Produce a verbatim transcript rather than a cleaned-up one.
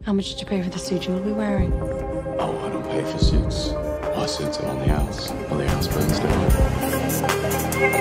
How much did you pay for the suit you'll be wearing? Oh, I don't pay for suits. My suits are on the house, or the house burns down.